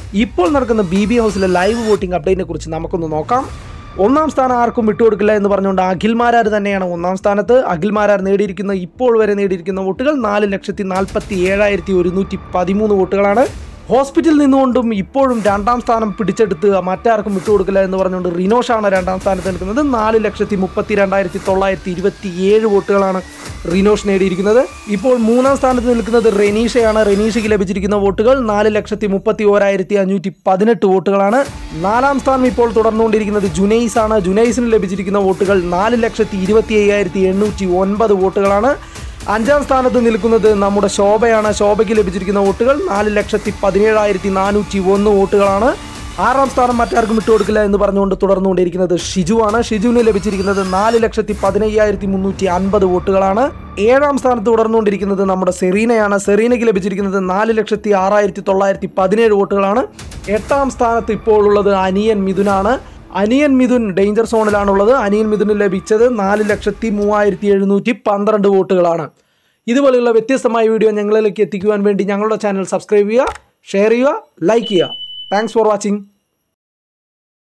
ഇപ്പോൾ നടക്കുന്ന BB ഹൗസിലെ ലൈവ് വോട്ടിംഗ് അപ്ഡേറ്റിനെ കുറിച്ച് നമുക്കൊന്ന് നോക്കാം. ഒന്നാം സ്ഥാനം ആർക്കും വിട്ടുകൊടുക്കില്ല എന്ന് പറഞ്ഞുകൊണ്ട് അഖിൽ മാരാർ തന്നെയാണ് ഒന്നാം സ്ഥാനത്ത്. അഖിൽ മാരാർ ഇപ്പോൾ വരെ നേടിയിരിക്കുന്ന വോട്ടുകൾ 4,47,113 വോട്ടുകളാണ്. ഹോസ്പിറ്റലിൽ നിന്നുകൊണ്ടും ഇപ്പോഴും രണ്ടാം സ്ഥാനം പിടിച്ചെടുത്ത് മറ്റാർക്കും വിട്ടുകൊടുക്കില്ല എന്ന് പറഞ്ഞുകൊണ്ട് റിനോഷാണ് രണ്ടാം സ്ഥാനത്ത് നിൽക്കുന്നത്. 4,32,927 വോട്ടുകളാണ് റിനോഷ് നേടിയിരിക്കുന്നത്. ഇപ്പോൾ മൂന്നാം സ്ഥാനത്ത് നിൽക്കുന്നത് റെനീഷയാണ്. റെനീഷയ്ക്ക് ലഭിച്ചിരിക്കുന്ന വോട്ടുകൾ 4,31,518 വോട്ടുകളാണ്. നാലാം സ്ഥാനം ഇപ്പോൾ തുടർന്നുകൊണ്ടിരിക്കുന്നത് ജുനൈസാണ്. ജുനൈസിന് ലഭിച്ചിരിക്കുന്ന വോട്ടുകൾ 4,25,809 വോട്ടുകളാണ്. അഞ്ചാം സ്ഥാനത്ത് നിൽക്കുന്നത് നമ്മുടെ ശോഭയാണ്. ശോഭയ്ക്ക് ലഭിച്ചിരിക്കുന്ന വോട്ടുകൾ 4,17,401 വോട്ടുകളാണ്. ആറാം സ്ഥാനം മറ്റാർക്കും വിട്ടുകൊടുക്കില്ല എന്ന് പറഞ്ഞുകൊണ്ട് തുടർന്നുകൊണ്ടിരിക്കുന്നത് ഷിജുവാണ്. ഷിജുവിന് ലഭിച്ചിരിക്കുന്നത് 4,15,350 വോട്ടുകളാണ്. ഏഴാം സ്ഥാനത്ത് തുടർന്നുകൊണ്ടിരിക്കുന്നത് നമ്മുടെ സെറീനയാണ്. സെറീനയ്ക്ക് ലഭിച്ചിരിക്കുന്നത് 4,06,917 വോട്ടുകളാണ്. എട്ടാം സ്ഥാനത്ത് ഇപ്പോൾ ഉള്ളത് അനിയൻ മിഥുനാണ്. അനിയൻ മിഥുൻ ഡേഞ്ചർ സോണിലാണുള്ളത്. അനിയൻ മിഥുന് ലഭിച്ചത് 4,03,712 വോട്ടുകളാണ്. ഇതുപോലെയുള്ള വ്യത്യസ്തമായ വീഡിയോ ഞങ്ങളിലേക്ക് എത്തിക്കുവാൻ വേണ്ടി ഞങ്ങളുടെ ചാനൽ സബ്സ്ക്രൈബ് ചെയ്യുക, ഷെയർ ചെയ്യുക, ലൈക്ക് ചെയ്യുക. Thanks for watching.